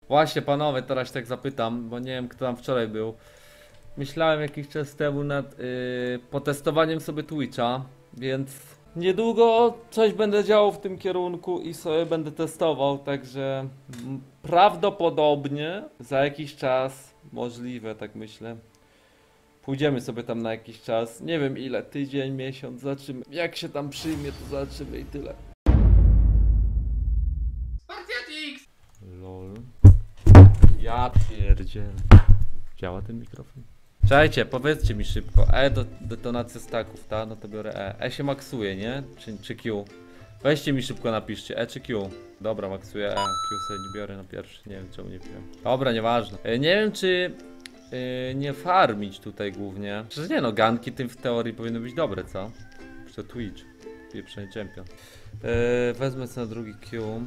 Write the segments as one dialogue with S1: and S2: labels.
S1: Właśnie panowie, teraz tak zapytam, bo nie wiem kto tam wczoraj był. Myślałem jakiś czas temu nad potestowaniem sobie Twitcha, więc niedługo coś będę działał w tym kierunku i sobie będę testował, także prawdopodobnie za jakiś czas, możliwe tak myślę, pójdziemy sobie tam na jakiś czas, nie wiem ile, tydzień, miesiąc, zobaczymy jak się tam przyjmie, to zobaczymy i tyle. LOL. Ja pierdzielę. Działa ten mikrofon? Czekajcie, powiedzcie mi szybko. Detonacja staków, ta? No to biorę E. E się maksuje, nie? Czy Q? Weźcie mi szybko napiszcie, E czy Q? Dobra, maksuję E. Q sobie nie biorę na pierwszy, nie wiem czemu nie piłem. Dobra, nieważne. Nie wiem czy nie farmić tutaj głównie. Przecież nie no, ganki tym w teorii powinny być dobre, co? Czy to Twitch? Pieprzony champion. Wezmę sobie na drugi Q.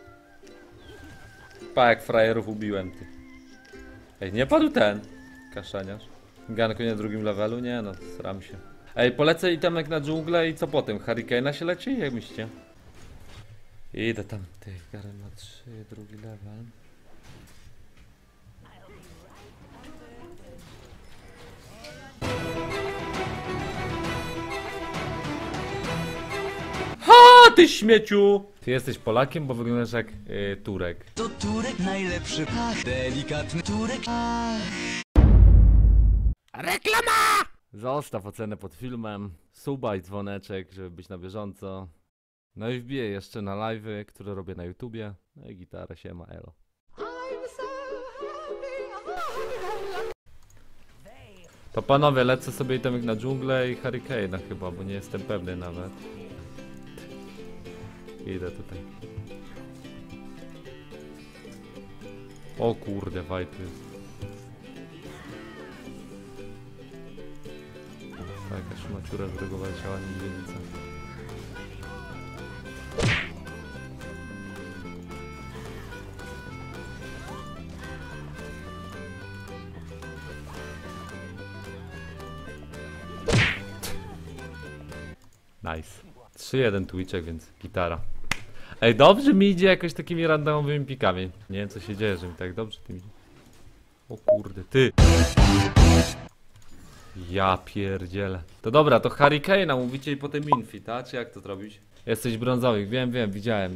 S1: Pa jak frajerów ubiłem, ty. Ej, nie padł ten kaszaniarz. Ganku nie na drugim levelu? Nie no, sram się. Ej, polecę itemek na dżunglę i co potem? Hurricane'a się leci? Jak myślicie? Idę tam, ty, Garen ma 3, drugi level. Ha, ty śmieciu! Ty jesteś Polakiem, bo wyglądasz jak Turek.
S2: To Turek najlepszy, ach, delikatny Turek, ach.
S1: Reklama! Zostaw ocenę pod filmem, suba i dzwoneczek, żeby być na bieżąco. No i wbiję jeszcze na live'y, które robię na YouTubie. No i gitara siema, elo. To panowie, lecę sobie itemek na dżunglę i Hurricane'a chyba, bo nie jestem pewny nawet. Idę tutaj. O kurde, fajty jest. Jakaś maciura z drugą ciała niedźwiedzica. Nice. 3-1 Twitchek, więc gitara. Ej, dobrze mi idzie jakoś takimi randomowymi pikami. Nie wiem co się dzieje, że mi tak dobrze tym idzie. O kurde, ty. Ja pierdzielę. To dobra, to Hurricane'a mówicie i potem Infi, tak? Czy jak to zrobić? Jesteś brązowych, wiem, widziałem.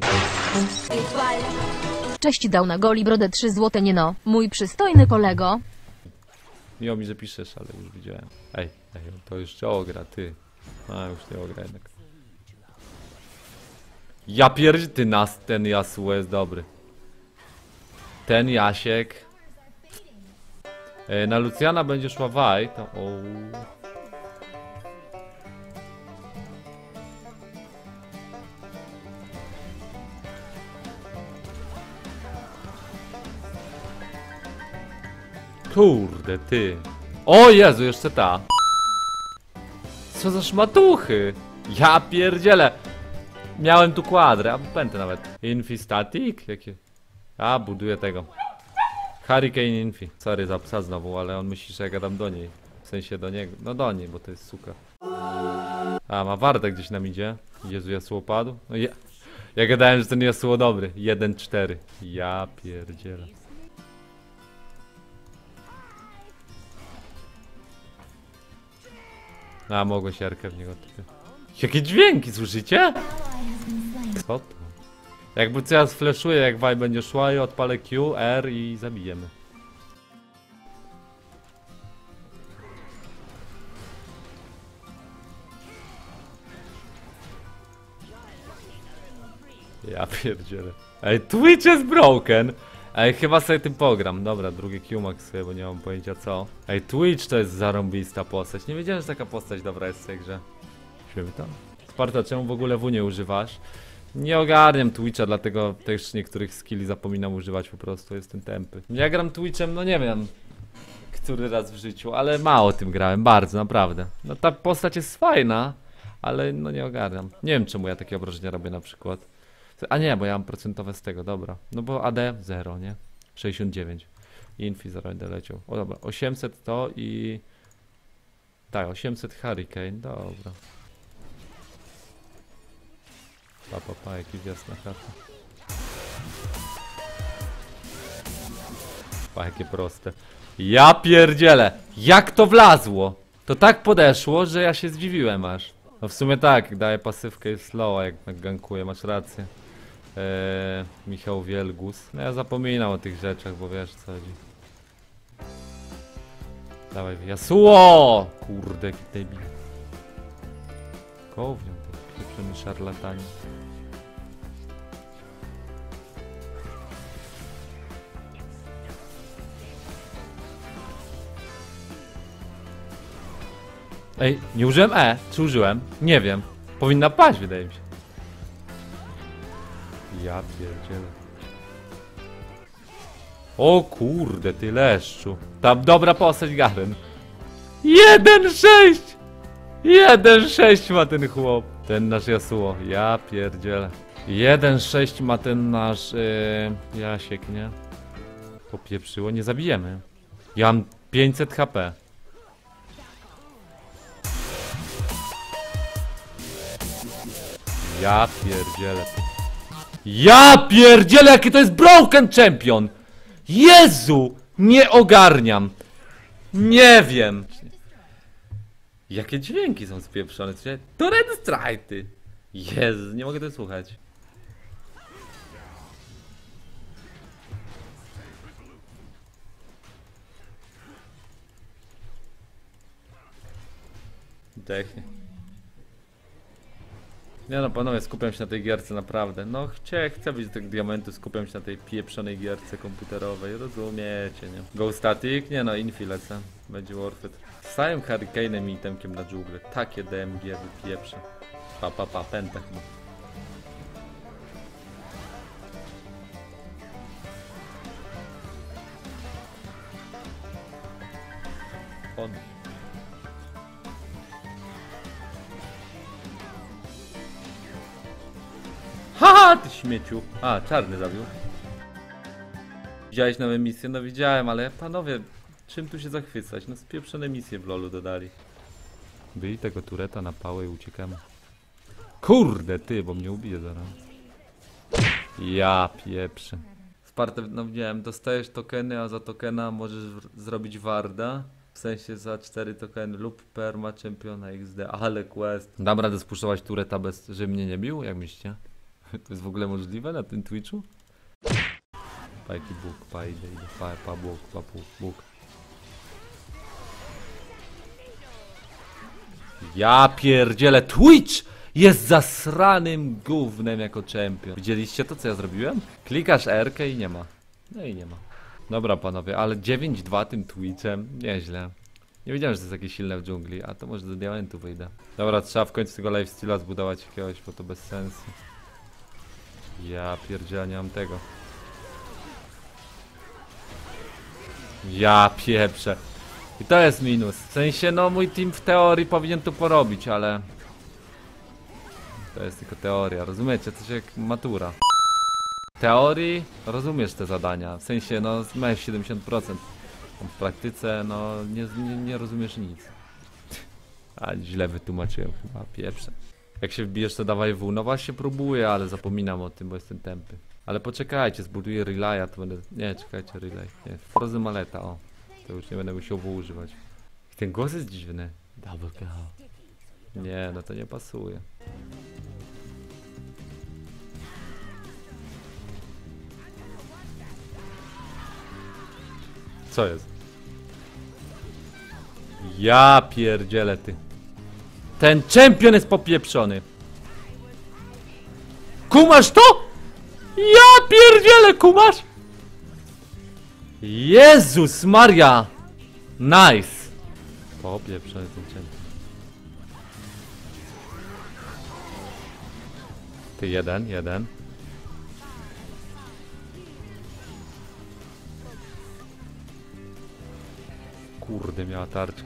S3: Cześć, dał na goli brodę 3 złote, nie no. Mój przystojny kolego.
S1: Miło mi, że piszesz, ale już widziałem. Ej, to już czoło gra, ty. A, już nie gra jednak. Ja pierdzie, ty nas, ten Yasuo jest dobry. Ten Jasiek. Na Luciana będzie szła Waj, to o. Kurde, ty. O Jezu, jeszcze ta. Co za szmatuchy. Ja pierdzielę. Miałem tu kwadrę, albo pętę nawet. Infi static? Jakie? A, buduję tego. Hurricane Infi. Sorry za psa znowu, ale on myśli, że ja gadam do niej. W sensie do niego. No do niej, bo to jest suka. A, ma wartę gdzieś nam idzie. Jezu, Yasuo padł. No ja gadałem, że ten Yasuo dobry. 1-4. Ja pierdzielę. A, mogło się arkę w niego typie. Jakie dźwięki, słyszycie? Co to? Jakby co ja sfleszuję, jak Waj będzie szła i odpalę Q, R i zabijemy. Ja pierdzielę. Ej, Twitch jest broken! Ej, chyba sobie tym pogram. Dobra, drugie Q-Max sobie, bo nie mam pojęcia co. Ej, Twitch to jest zarąbista postać. Nie wiedziałem, że taka postać dobra jest w tej grze. Śmiemy tam. Sparta, czemu w ogóle W nie używasz? Nie ogarniam Twitcha, dlatego też niektórych skilli zapominam używać po prostu, jestem tępy. Ja gram Twitchem, no nie wiem, który raz w życiu, ale mało tym grałem, bardzo, naprawdę. No ta postać jest fajna, ale no nie ogarniam. Nie wiem czemu ja takie obrażenia robię na przykład. A nie, bo ja mam procentowe z tego, dobra. No bo AD 0, nie? 69. Infi 0 będę leciał. O dobra, 800 to i... Tak, 800 Hurricane, dobra. Pa, jaki wjazd na kartę. Pa, jakie proste. Ja pierdzielę! Jak to wlazło? To tak podeszło, że ja się zdziwiłem aż. No w sumie tak, jak daje pasywkę jest slow, jak gankuje, masz rację. Michał Wielgus. No ja zapominam o tych rzeczach, bo wiesz co chodzi. Dawaj, Yasuo! Kurde, jaki debil. Gównią to, pieprzeni szarlatani. Ej, nie użyłem E, czy użyłem? Nie wiem. Powinna paść, wydaje mi się. Ja pierdzielę. O kurde, ty leszczu. Ta dobra postać Garen. 1-6! 1-6 ma ten chłop. Ten nasz Yasuo. Ja pierdzielę. 1-6 ma ten nasz Jasiek, nie? Popieprzyło, nie zabijemy. Ja mam 500 HP. Ja pierdzielę. Ja pierdzielę, jaki to jest broken champion! Jezu! Nie ogarniam. Nie wiem. Jakie dźwięki są spieprzone? To Red Strike. Jezu, nie mogę tego słuchać. Dech. Nie no panowie, skupiam się na tej gierce naprawdę. No chcę być do tego diamentu, skupiam się na tej pieprzonej gierce komputerowej, rozumiecie, nie? Go static? Nie no, infi lecę. Będzie worth it. Z całym Hurricane'em i itemkiem na dżunglę. Takie DMG wypieprze. Pa, penta chyba. On. Haha, ty śmieciu. A, czarny zabił. Widziałeś nowe misje? No widziałem, ale panowie, czym tu się zachwycać? No spieprzone misje w LoLu dodali. Byli tego tureta na pałę i uciekamy. Kurde ty, bo mnie ubije zaraz. Ja pieprzę. Sparte, no wiem, dostajesz tokeny, a za tokena możesz zrobić warda. W sensie za 4 tokeny lub perma czempiona XD, ale quest. Dam radę spuszczować tureta bez, żeby mnie nie bił? Jak myślicie? To jest w ogóle możliwe na tym Twitchu? Pajki Bóg, pa idę, pa Bóg. Ja pierdzielę, Twitch jest zasranym gównem jako champion. Widzieliście to, co ja zrobiłem? Klikasz R-kę i nie ma. No i nie ma. Dobra panowie, ale 9-2 tym Twitchem, nieźle. Nie wiedziałem, że to jest jakieś silne w dżungli, a to może do diamentu wyjdę. Dobra, trzeba w końcu tego lifesteala zbudować jakiegoś, bo to bez sensu. Ja pierdzielę, nie mam tego. Ja pieprzę. I to jest minus. W sensie, no mój team w teorii powinien to porobić, ale... To jest tylko teoria, rozumiecie? Coś jak matura. W teorii rozumiesz te zadania, w sensie, no masz 70%. W praktyce, no nie rozumiesz nic. A źle wytłumaczyłem chyba, pieprzę. Jak się wbijesz, to dawaj W. No właśnie próbuję, ale zapominam o tym, bo jestem tępy. Ale poczekajcie, zbuduję relaya, to będę... Nie, czekajcie, relay. Nie, Frozy Maleta, o. To już nie będę musiał W używać. I ten głos jest dziwny. Double kill. Nie, no to nie pasuje. Co jest? Ja pierdzielę ty. Ten czempion jest popieprzony. Kumasz to? Ja pierdzielę, kumasz? Jezus Maria. Nice. Popieprzony ten czempion. Ty jeden. Kurde, miała tarczkę.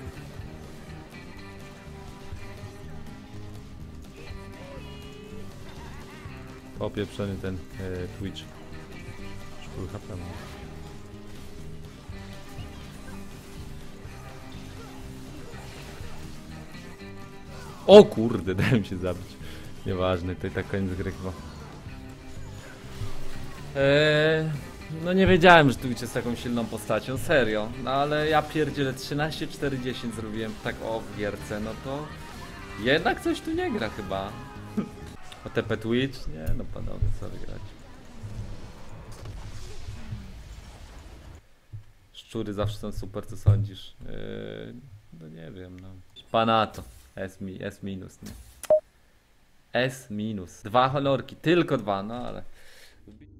S1: Popieprzony ten Twitch. Szkół HP. O kurde, dałem się zabić. Nieważne, to i tak koniec gry chyba. No nie wiedziałem, że Twitch jest taką silną postacią, serio. No ale ja pierdzielę 13-4-10 zrobiłem tak o w gierce, no to jednak coś tu nie gra chyba. OTP Twitch? Nie, no panowie, co grać. Szczury zawsze są super, co sądzisz? No nie wiem, no. Panato. S minus, nie? S minus. 2 honorki, tylko 2, no ale...